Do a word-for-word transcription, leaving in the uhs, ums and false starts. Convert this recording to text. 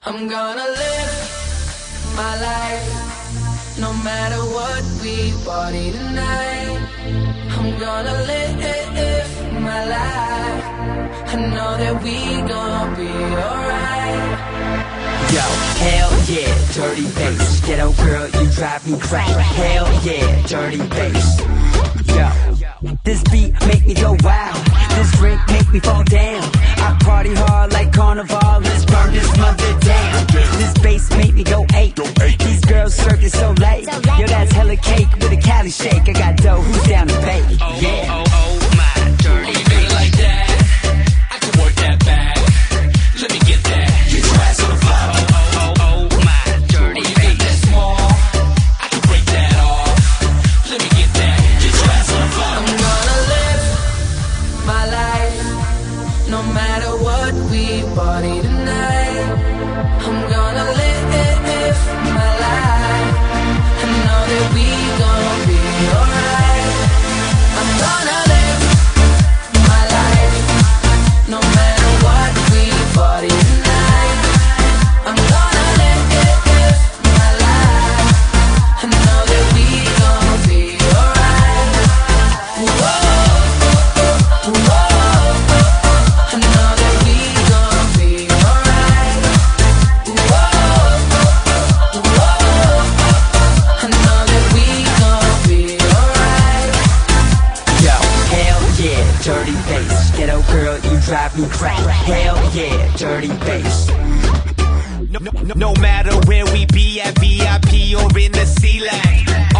I'm gonna live my life, no matter what we party tonight. I'm gonna live my life, I know that we gon' be alright. Yo, hell yeah, dirty bass. Ghetto girl, you drive me crazy. Hell yeah, dirty bass. Yo, this beat make me go wild. This drink make me fall down. I party hard like carnival. Let's burn this mother down. This bass make me go ape. These girls circling so late. Yo, that's hella cake with a Cali shake. I got dough, who's down to pay? Yeah. Oh, oh, oh, my dirty bass. Like that, I can work that back. Let me get that. Get your ass on the floor. Oh, oh, oh, oh, my dirty bass. That small, I can break that off. Let me get that. Get your ass on the floor. I'm gonna live my life, no matter what we party tonight. I'm gonna live my life, I know that we gon' be alright. I'm gonna live my life, no matter what we party tonight. I'm gonna live my life, I know that we gon' be alright. Whoa, whoa, I know that we gon' be alright. Whoa, whoa, I know that we gon' be alright. Yo, hell yeah, dirty bass. Ghetto girl, you drive me crazy. Hell yeah, dirty bass. No, no, no matter where we be, at V I P or in the C-Lag.